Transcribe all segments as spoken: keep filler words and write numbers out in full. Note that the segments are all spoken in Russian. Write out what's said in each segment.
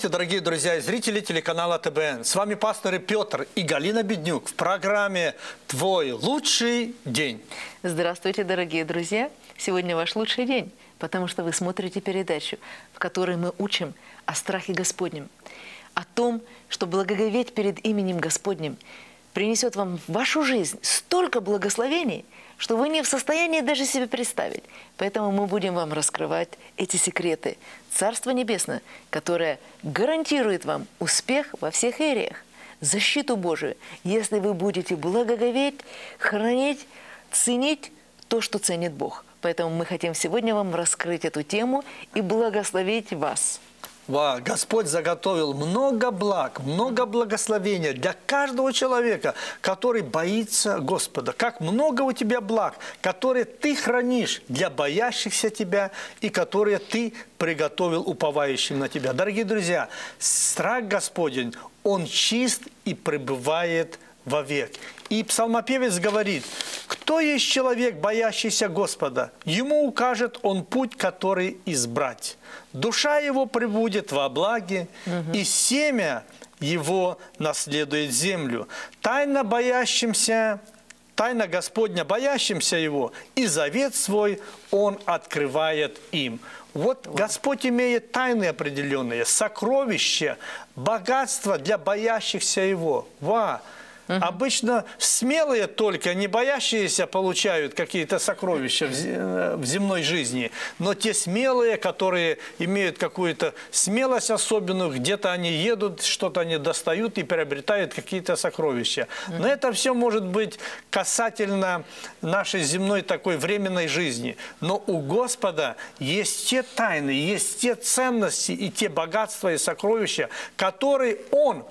Здравствуйте, дорогие друзья и зрители телеканала Тэ Бэ Эн. С вами пасторы Петр и Галина Беднюк в программе «Твой лучший день». Здравствуйте, дорогие друзья! Сегодня ваш лучший день, потому что вы смотрите передачу, в которой мы учим о страхе Господнем, о том, что благоговеть перед именем Господним принесет вам в вашу жизнь столько благословений, что вы не в состоянии даже себе представить. Поэтому мы будем вам раскрывать эти секреты Царства Небесного, которое гарантирует вам успех во всех эриях, защиту Божию, если вы будете благоговеть, хранить, ценить то, что ценит Бог. Поэтому мы хотим сегодня вам раскрыть эту тему и благословить вас. Ва, Господь заготовил много благ, много благословения для каждого человека, который боится Господа. Как много у тебя благ, которые ты хранишь для боящихся тебя и которые ты приготовил уповающим на тебя. Дорогие друзья, страх Господень, он чист и пребывает вовек. И псалмопевец говорит: кто есть человек, боящийся Господа? Ему укажет он путь, который избрать. Душа его пребудет во благе, угу. и семя его наследует землю. Тайно боящимся, тайна Господня боящимся его, и завет свой он открывает им. Вот Господь имеет тайны определенные, сокровища, богатство для боящихся его. Ва! Uh-huh. Обычно смелые только, не боящиеся, получают какие-то сокровища в земной жизни. Но те смелые, которые имеют какую-то смелость особенную, где-то они едут, что-то они достают и приобретают какие-то сокровища. Uh-huh. Но это все может быть касательно нашей земной такой временной жизни. Но у Господа есть те тайны, есть те ценности и те богатства и сокровища, которые Он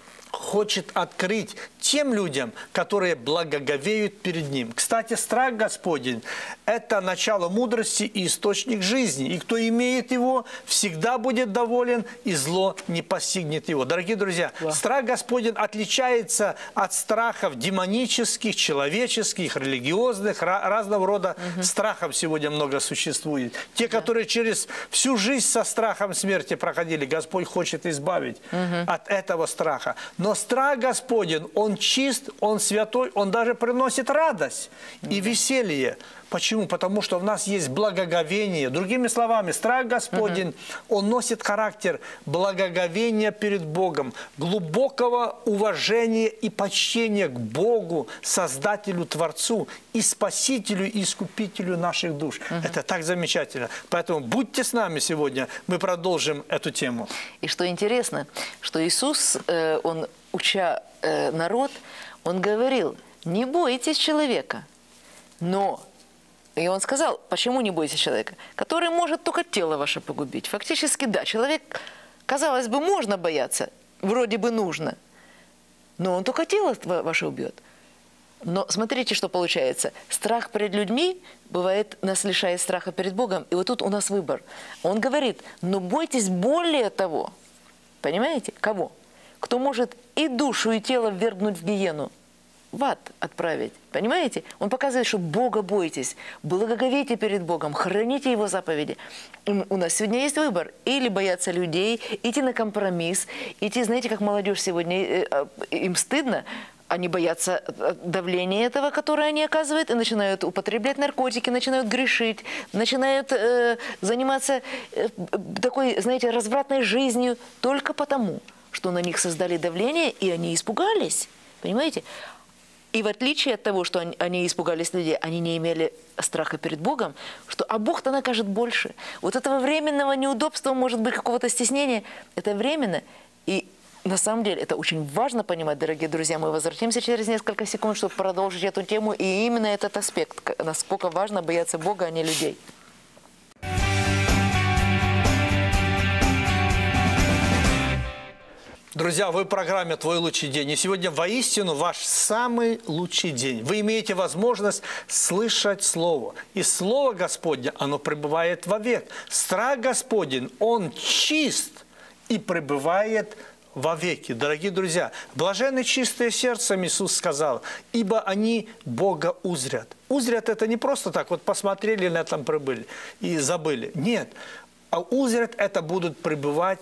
хочет открыть тем людям, которые благоговеют перед Ним. Кстати, страх Господень – это начало мудрости и источник жизни. И кто имеет его, всегда будет доволен, и зло не постигнет его. Дорогие друзья, да. Страх Господень отличается от страхов демонических, человеческих, религиозных, разного рода угу. страхов сегодня много существует. Те, да. которые через всю жизнь со страхом смерти проходили, Господь хочет избавить угу. от этого страха. Но страх Господень, Он чист, Он святой, Он даже приносит радость и веселье. Почему? Потому что в нас есть благоговение. Другими словами, страх Господень, uh-huh. он носит характер благоговения перед Богом, глубокого уважения и почтения к Богу, Создателю, Творцу и Спасителю и Искупителю наших душ. Uh-huh. Это так замечательно. Поэтому будьте с нами сегодня, мы продолжим эту тему. И что интересно, что Иисус, э, Он, уча э, народ, Он говорил: не бойтесь человека, но... И он сказал: почему не бойтесь человека, который может только тело ваше погубить? Фактически, да, человек, казалось бы, можно бояться, вроде бы нужно, но он только тело ваше убьет. Но смотрите, что получается. Страх перед людьми, бывает, нас лишает страха перед Богом. И вот тут у нас выбор. Он говорит: но бойтесь более того. Понимаете? Кого? Кто может и душу, и тело ввергнуть в гиену, в ад отправить. Понимаете? Он показывает, что Бога бойтесь, благоговейте перед Богом, храните Его заповеди. У нас сегодня есть выбор. Или бояться людей, идти на компромисс, идти, знаете, как молодежь сегодня, им стыдно, они боятся давления этого, которое они оказывают, и начинают употреблять наркотики, начинают грешить, начинают э, заниматься э, такой, знаете, развратной жизнью только потому, что на них создали давление, и они испугались. Понимаете? И в отличие от того, что они, они испугались людей, они не имели страха перед Богом, что а Бог-то накажет больше. Вот этого временного неудобства, может быть, какого-то стеснения, это временно. И на самом деле это очень важно понимать, дорогие друзья. Мы возвратимся через несколько секунд, чтобы продолжить эту тему. И именно этот аспект, насколько важно бояться Бога, а не людей. Друзья, вы в программе «Твой лучший день». И сегодня воистину ваш самый лучший день. Вы имеете возможность слышать Слово. И Слово Господне, оно пребывает вовек. Страх Господень, он чист и пребывает вовеки. Дорогие друзья, блаженны чистые сердцем, Иисус сказал, ибо они Бога узрят. Узрят это не просто так, вот посмотрели на этом прибыли и забыли. Нет. А узрят это будут пребывать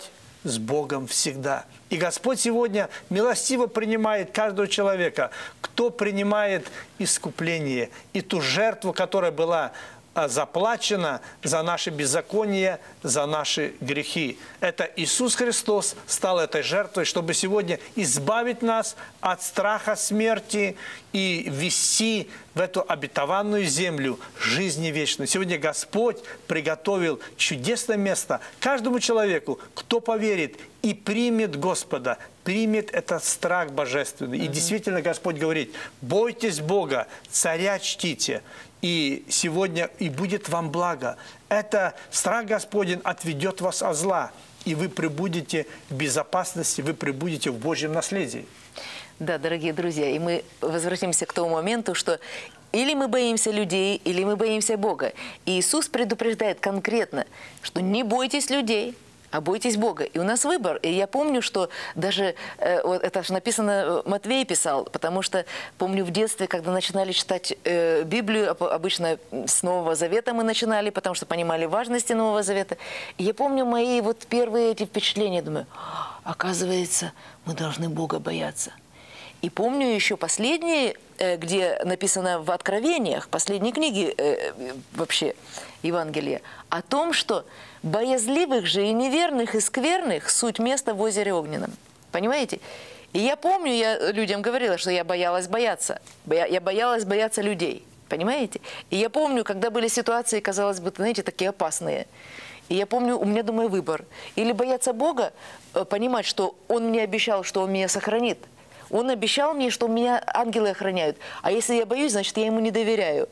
с Богом всегда. И Господь сегодня милостиво принимает каждого человека, кто принимает искупление и ту жертву, которая была заплачено за наши беззакония, за наши грехи. Это Иисус Христос стал этой жертвой, чтобы сегодня избавить нас от страха смерти и ввести в эту обетованную землю жизни вечной. Сегодня Господь приготовил чудесное место каждому человеку, кто поверит и примет Господа, примет этот страх божественный. И действительно Господь говорит: бойтесь Бога, царя чтите, и сегодня и будет вам благо. Это страх Господень отведет вас от зла, и вы пребудете в безопасности, вы пребудете в Божьем наследии. Да, дорогие друзья, и мы возвратимся к тому моменту, что или мы боимся людей, или мы боимся Бога. И Иисус предупреждает конкретно, что не бойтесь людей, а бойтесь Бога. И у нас выбор. И я помню, что даже, э, вот это же написано, Матвей писал, потому что помню в детстве, когда начинали читать э, Библию, обычно с Нового Завета мы начинали, потому что понимали важности Нового Завета. И я помню мои вот первые эти впечатления, думаю, оказывается, мы должны Бога бояться. И помню еще последние, э, где написано в Откровениях, последние книги э, вообще Евангелия, о том, что боязливых же и неверных, и скверных суть место в озере огненном. Понимаете? И я помню, я людям говорила, что я боялась бояться. Я боялась бояться людей. Понимаете? И я помню, когда были ситуации, казалось бы, знаете, такие опасные. И я помню, у меня, думаю, выбор. Или бояться Бога, понимать, что Он мне обещал, что Он меня сохранит. Он обещал мне, что меня ангелы охраняют. А если я боюсь, значит, я Ему не доверяю.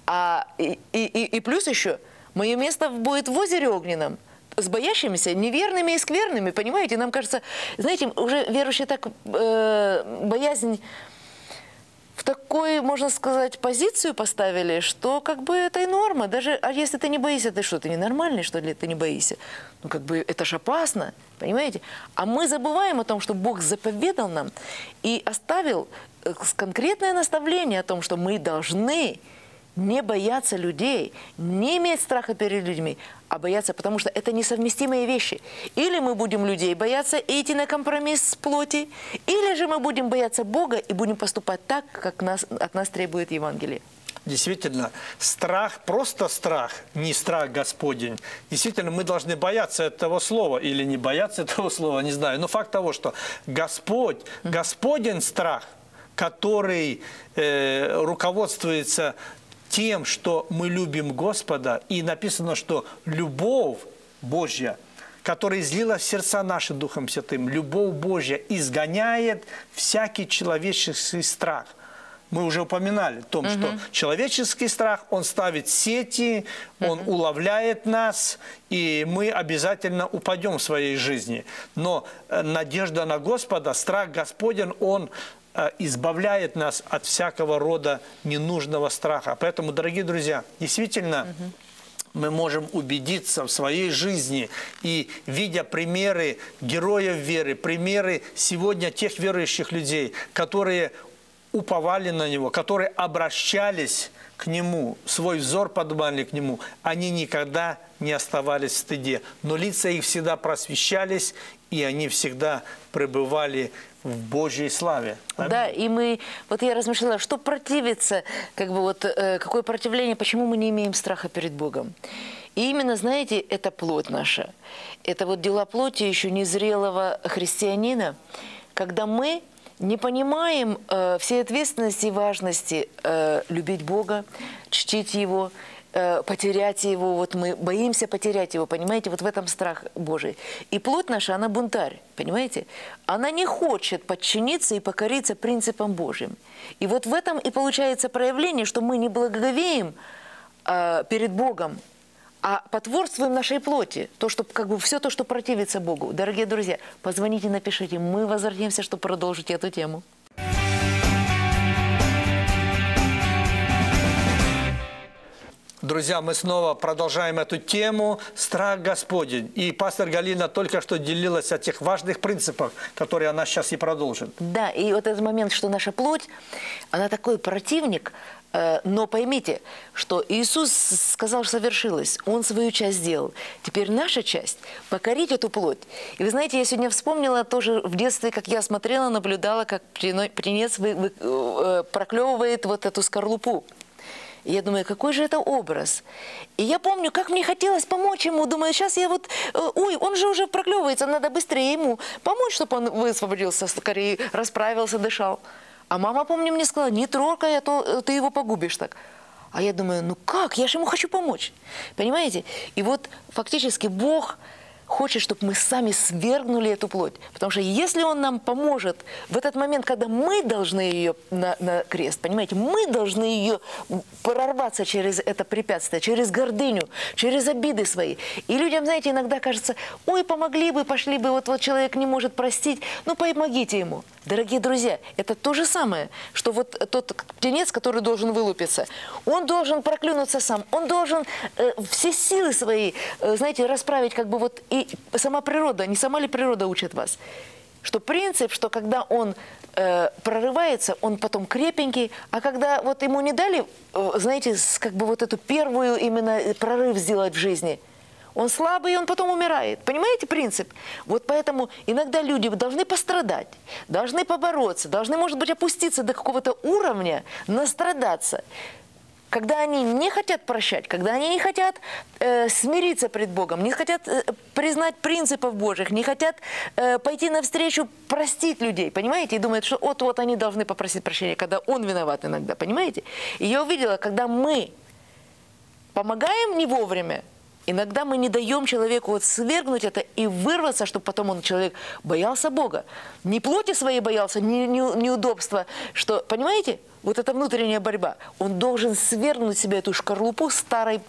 А, и, и, и плюс еще, мое место будет в озере огненном, с боящимися, неверными и скверными, понимаете? Нам кажется, знаете, уже верующие так э, боязнь в такую, можно сказать, позицию поставили, что как бы это и норма. Даже, а если ты не боишься, ты что, ты ненормальный, что ли, ты не боишься? Ну, как бы это ж опасно, понимаете? А мы забываем о том, что Бог заповедал нам и оставил конкретное наставление о том, что мы должны не бояться людей, не иметь страха перед людьми, а бояться, потому что это несовместимые вещи. Или мы будем людей бояться и идти на компромисс с плоти, или же мы будем бояться Бога и будем поступать так, как нас, от нас требует Евангелие. Действительно, страх, просто страх, не страх Господень. Действительно, мы должны бояться этого слова или не бояться этого слова, не знаю. Но факт того, что Господь, Господень страх, который э, руководствуется тем, что мы любим Господа, и написано, что любовь Божья, которая излила в сердца наши Духом Святым, любовь Божья изгоняет всякий человеческий страх. Мы уже упоминали о том, угу. что человеческий страх, он ставит сети, он угу. уловляет нас, и мы обязательно упадем в своей жизни. Но надежда на Господа, страх Господень, он избавляет нас от всякого рода ненужного страха. Поэтому, дорогие друзья, действительно, угу. мы можем убедиться в своей жизни и, видя примеры героев веры, примеры сегодня тех верующих людей, которые уповали на Него, которые обращались к Нему, свой взор поднимали к Нему, они никогда не оставались в стыде, но лица их всегда просвещались, и они всегда пребывали в Божьей славе. Аминь. Да, и мы, вот я размышляла, что противится, как бы вот, э, какое противление, почему мы не имеем страха перед Богом. И именно, знаете, это плоть наша. Это вот дела плоти еще незрелого христианина, когда мы не понимаем э, всей ответственности и важности э, любить Бога, чтить Его, э, потерять Его. Вот мы боимся потерять Его, понимаете? Вот в этом страх Божий. И плоть наша, она бунтарь, понимаете? Она не хочет подчиниться и покориться принципам Божьим. И вот в этом и получается проявление, что мы не благоговеем э, перед Богом, а потворствуем нашей плоти, то, что, как бы, все то, что противится Богу. Дорогие друзья, позвоните, напишите, мы возвратимся, чтобы продолжить эту тему. Друзья, мы снова продолжаем эту тему «Страх Господень». И пастор Галина только что делилась о тех важных принципах, которые она сейчас и продолжит. Да, и вот этот момент, что наша плоть, она такой противник, э, но поймите, что Иисус сказал, что совершилось, Он свою часть сделал. Теперь наша часть – покорить эту плоть. И вы знаете, я сегодня вспомнила тоже в детстве, как я смотрела, наблюдала, как птенец вы, вы, э, проклевывает вот эту скорлупу. И я думаю, какой же это образ. И я помню, как мне хотелось помочь ему. Думаю, сейчас я вот... Ой, он же уже проклевывается, надо быстрее ему помочь, чтобы он высвободился, скорее расправился, дышал. А мама, помню, мне сказала, не трогай, а то ты его погубишь так. А я думаю, ну как? Я же ему хочу помочь. Понимаете? И вот фактически Бог хочет, чтобы мы сами свергнули эту плоть. Потому что если Он нам поможет в этот момент, когда мы должны ее на, на крест, понимаете, мы должны ее прорваться через это препятствие, через гордыню, через обиды свои. И людям, знаете, иногда кажется, ой, помогли бы, пошли бы, вот, вот человек не может простить, ну помогите ему. Дорогие друзья, это то же самое, что вот тот птенец, который должен вылупиться, он должен проклюнуться сам, он должен э, все силы свои, э, знаете, расправить, как бы вот и сама природа, не сама ли природа учит вас, что принцип, что когда он э, прорывается, он потом крепенький, а когда вот ему не дали, э, знаете, как бы вот эту первую именно прорыв сделать в жизни, он слабый, и он потом умирает. Понимаете принцип? Вот поэтому иногда люди должны пострадать, должны побороться, должны, может быть, опуститься до какого-то уровня, настрадаться. Когда они не хотят прощать, когда они не хотят э, смириться пред Богом, не хотят э, признать принципов Божьих, не хотят э, пойти навстречу простить людей, понимаете? И думают, что вот-вот они должны попросить прощения, когда он виноват иногда, понимаете? И я увидела, когда мы помогаем не вовремя, иногда мы не даем человеку вот свергнуть это и вырваться, чтобы потом он, человек, боялся Бога. Не плоти своей боялся, не, не, неудобства, что, понимаете, вот эта внутренняя борьба. Он должен свергнуть себе эту шкарлупу старой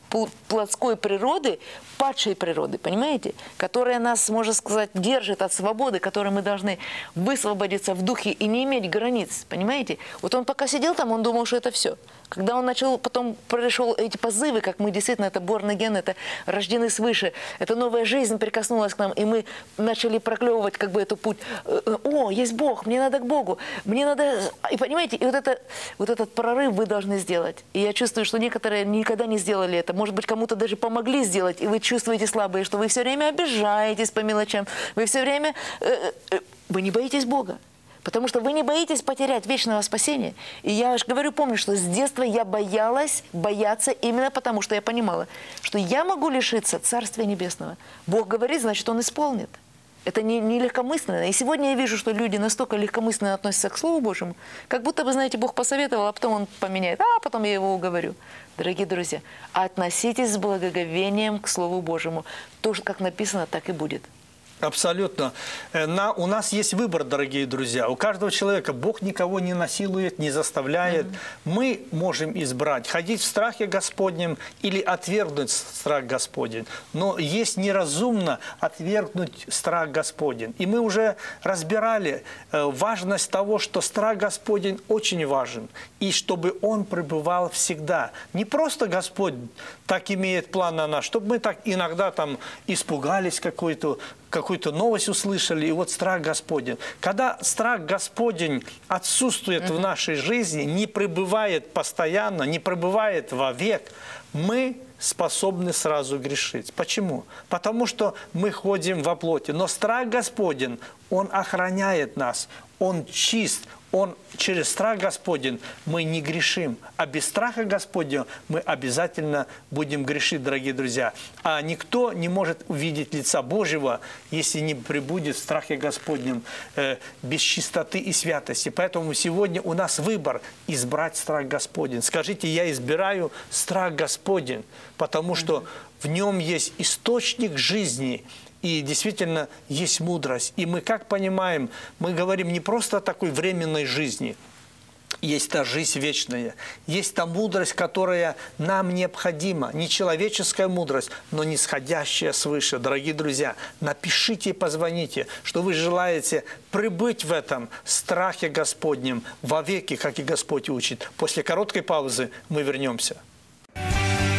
плотской природы, падшей природы, понимаете? Которая нас, можно сказать, держит от свободы, которой мы должны высвободиться в духе и не иметь границ, понимаете? Вот он пока сидел там, он думал, что это все. Когда он начал, потом пришел эти позывы, как мы действительно, это born again, это рождены свыше, это новая жизнь прикоснулась к нам, и мы начали проклевывать как бы эту путь. О, есть Бог, мне надо к Богу, мне надо... И понимаете, и вот, это, вот этот прорыв вы должны сделать. И я чувствую, что некоторые никогда не сделали это. Может быть, кому-то даже помогли сделать, и вы чувствуете слабые, что вы все время обижаетесь по мелочам, вы все время... Э, э, вы не боитесь Бога. Потому что вы не боитесь потерять вечного спасения. И я же говорю, помню, что с детства я боялась бояться именно потому, что я понимала, что я могу лишиться Царствия Небесного. Бог говорит, значит, Он исполнит. Это не, не легкомысленно. И сегодня я вижу, что люди настолько легкомысленно относятся к Слову Божьему, как будто бы, знаете, Бог посоветовал, а потом Он поменяет, а потом я его уговорю. Дорогие друзья, относитесь с благоговением к Слову Божьему. То, как написано, так и будет. Абсолютно. На, у нас есть выбор, дорогие друзья. У каждого человека Бог никого не насилует, не заставляет. Mm-hmm. Мы можем избрать, ходить в страхе Господнем или отвергнуть страх Господень. Но есть неразумно отвергнуть страх Господень. И мы уже разбирали важность того, что страх Господень очень важен. И чтобы Он пребывал всегда. Не просто Господь так имеет план на нас, чтобы мы так иногда там испугались какой-то, какую-то новость услышали, и вот страх Господень. Когда страх Господень отсутствует mm-hmm. в нашей жизни, не пребывает постоянно, не пребывает вовек, мы способны сразу грешить. Почему? Потому что мы ходим во плоти. Но страх Господень, Он охраняет нас, Он чист, Он через страх Господень мы не грешим. А без страха Господня мы обязательно будем грешить, дорогие друзья. А никто не может увидеть лица Божьего, если не пребудет в страхе Господнем, э, без чистоты и святости. Поэтому сегодня у нас выбор избрать страх Господень. Скажите, я избираю страх Господень, потому что в нем есть источник жизни. И действительно есть мудрость. И мы как понимаем, мы говорим не просто о такой временной жизни. Есть та жизнь вечная, есть та мудрость, которая нам необходима. Не человеческая мудрость, но нисходящая свыше. Дорогие друзья, напишите и позвоните, что вы желаете пребыть в этом страхе Господнем вовеки, как и Господь учит. После короткой паузы мы вернемся.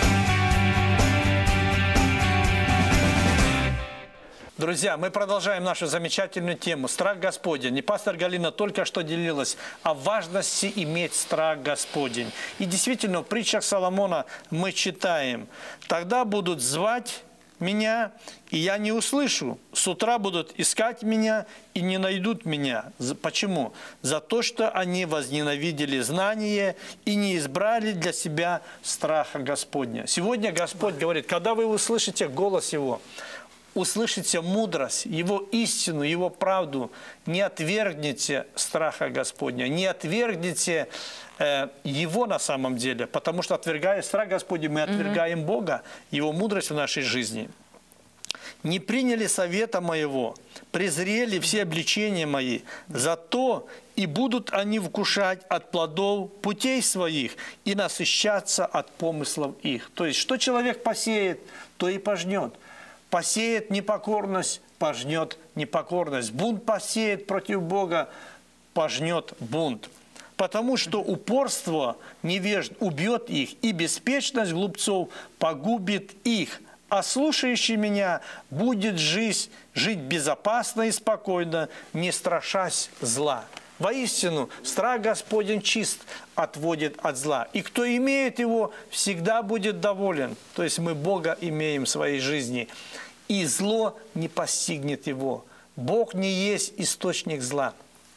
Друзья, мы продолжаем нашу замечательную тему «Страх Господень». И пастор Галина только что делилась о важности иметь страх Господень. И действительно, в притчах Соломона мы читаем: «Тогда будут звать меня, и я не услышу. С утра будут искать меня, и не найдут меня». Почему? За то, что они возненавидели знание и не избрали для себя страха Господня. Сегодня Господь говорит, когда вы услышите голос Его, услышите мудрость, Его истину, Его правду, не отвергните страха Господня, не отвергните э, Его на самом деле, потому что, отвергая страх Господень, мы отвергаем mm-hmm. Бога, Его мудрость в нашей жизни. «Не приняли совета моего, презрели все обличения мои, зато и будут они вкушать от плодов путей своих и насыщаться от помыслов их». То есть, что человек посеет, то и пожнет. Посеет непокорность, пожнет непокорность. Бунт посеет против Бога, пожнет бунт. Потому что упорство невежд убьет их, и беспечность глупцов погубит их. А слушающий меня будет жить, жить безопасно и спокойно, не страшась зла. Воистину, страх Господень чист, отводит от зла. И кто имеет его, всегда будет доволен. То есть мы Бога имеем в своей жизни. И зло не постигнет его. Бог не есть источник зла.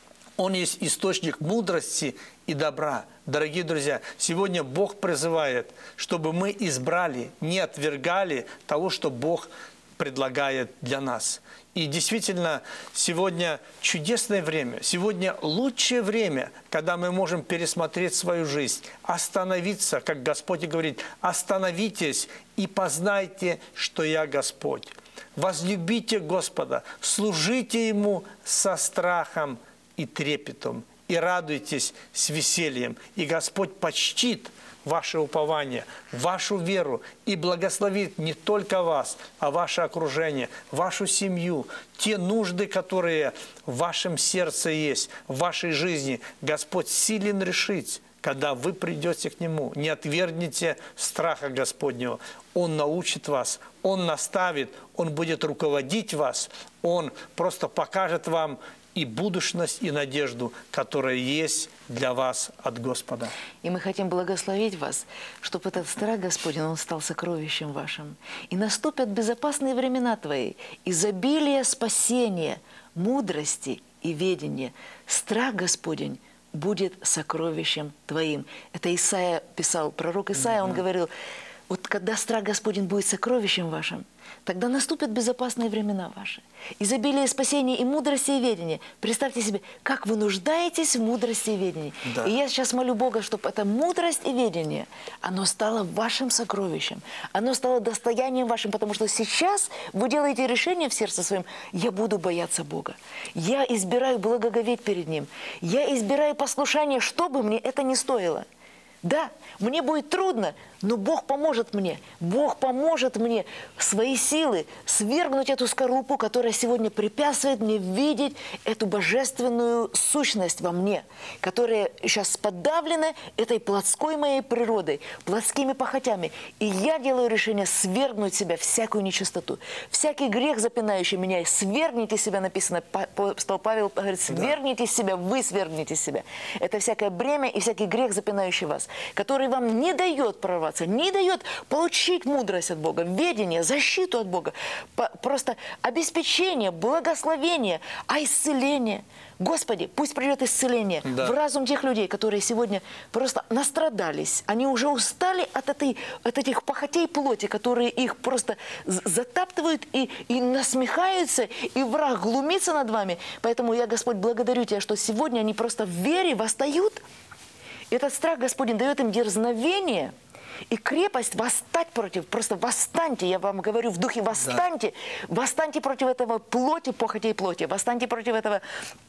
Он есть источник мудрости и добра. Дорогие друзья, сегодня Бог призывает, чтобы мы избрали, не отвергали того, что Бог предлагает для нас. И действительно, сегодня чудесное время, сегодня лучшее время, когда мы можем пересмотреть свою жизнь, остановиться, как Господь говорит, остановитесь и познайте, что я Господь. Возлюбите Господа, служите Ему со страхом и трепетом, и радуйтесь с весельем. И Господь почтит ваше упование, вашу веру и благословит не только вас, а ваше окружение, вашу семью, те нужды, которые в вашем сердце есть, в вашей жизни. Господь силен решить, когда вы придете к Нему. Не отвергните страха Господнего. Он научит вас, Он наставит, Он будет руководить вас, Он просто покажет вам и будущность, и надежду, которая есть для вас от Господа. И мы хотим благословить вас, чтобы этот страх Господень, он стал сокровищем вашим. И наступят безопасные времена твои, изобилие спасения, мудрости и ведения. Страх Господень будет сокровищем твоим. Это Исаия писал, пророк Исаия, mm-hmm. он говорил, вот когда страх Господень будет сокровищем вашим, тогда наступят безопасные времена ваши. Изобилие спасения и мудрости и ведения. Представьте себе, как вы нуждаетесь в мудрости и ведении. Да. И я сейчас молю Бога, чтобы эта мудрость и ведение, оно стало вашим сокровищем. Оно стало достоянием вашим, потому что сейчас вы делаете решение в сердце своем: я буду бояться Бога. Я избираю благоговеть перед Ним. Я избираю послушание, что бы мне это ни стоило. Да, мне будет трудно, но Бог поможет мне. Бог поможет мне свои силы свергнуть эту скорлупу, которая сегодня препятствует мне видеть эту божественную сущность во мне, которая сейчас подавлена этой плотской моей природой, плотскими похотями. И я делаю решение свергнуть себя всякую нечистоту, всякий грех, запинающий меня. Свергните себя, написано, Павел говорит, свергните себя, вы свергните себя. Это всякое бремя и всякий грех, запинающий вас, который вам не дает прорваться, не дает получить мудрость от Бога, ведение, защиту от Бога, просто обеспечение, благословение, а исцеление. Господи, пусть придет исцеление да. в разум тех людей, которые сегодня просто настрадались. Они уже устали от, этой, от этих похотей плоти, которые их просто затаптывают и, и насмехаются, и враг глумится над вами. Поэтому я, Господь, благодарю Тебя, что сегодня они просто в вере восстают. Этот страх Господень дает им дерзновение и крепость восстать против. Просто восстаньте, я вам говорю в духе, восстаньте. Да. Восстаньте против этого плоти, похотей плоти. Восстаньте против этого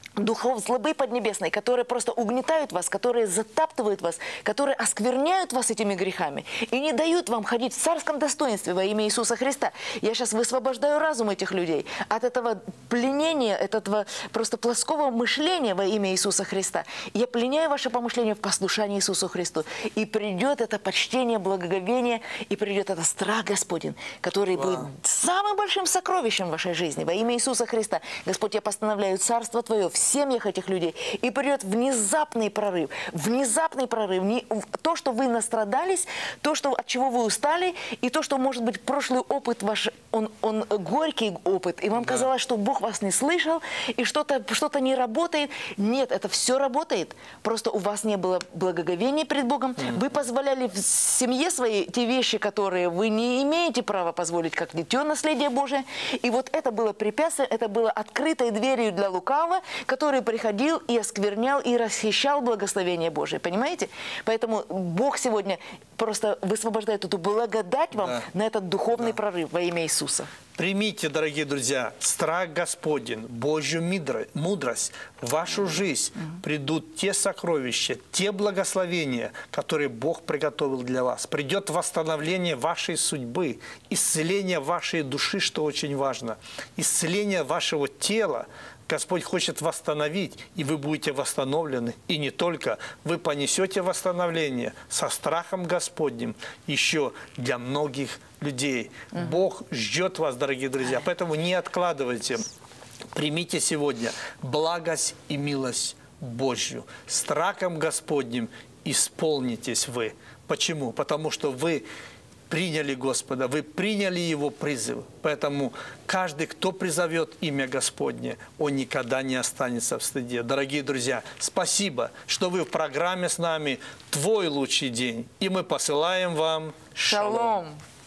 духов злобы поднебесной, которые просто угнетают вас, которые затаптывают вас, которые оскверняют вас этими грехами и не дают вам ходить в царском достоинстве во имя Иисуса Христа. Я сейчас высвобождаю разум этих людей от этого пленения, от этого просто плоского мышления во имя Иисуса Христа. Я пленяю ваше помышление в послушании Иисусу Христу. И придет это почтение, благоговение, и придет это страх Господень, который Вау. будет самым большим сокровищем в вашей жизни во имя Иисуса Христа. Господь, я постановляю Царство Твое в семьях этих людей, и придет внезапный прорыв, внезапный прорыв, не, то, что вы настрадались, то, что, от чего вы устали, и то, что, может быть, прошлый опыт ваш, он, он горький опыт, и вам да. казалось, что Бог вас не слышал, и что-то что-то не работает. Нет, это все работает, просто у вас не было благоговения перед Богом, mm-hmm. вы позволяли в семье своей те вещи, которые вы не имеете права позволить, как дитё наследие Божие, и вот это было препятствие, это было открытой дверью для лукавого, который приходил и осквернял, и расхищал благословение Божие. Понимаете? Поэтому Бог сегодня просто высвобождает эту благодать вам да. на этот духовный да. прорыв во имя Иисуса. Примите, дорогие друзья, страх Господень, Божью мудрость. В вашу жизнь придут те сокровища, те благословения, которые Бог приготовил для вас. Придет восстановление вашей судьбы, исцеление вашей души, что очень важно, исцеление вашего тела. Господь хочет восстановить, и вы будете восстановлены. И не только. Вы понесете восстановление со страхом Господним еще для многих людей. Mm-hmm. Бог ждет вас, дорогие друзья. Поэтому не откладывайте. Примите сегодня благость и милость Божью. Страхом Господним исполнитесь вы. Почему? Потому что вы приняли Господа, вы приняли Его призыв. Поэтому каждый, кто призовет имя Господне, он никогда не останется в стыде. Дорогие друзья, спасибо, что вы в программе с нами «Твой лучший день». И мы посылаем вам шалом. Шалом.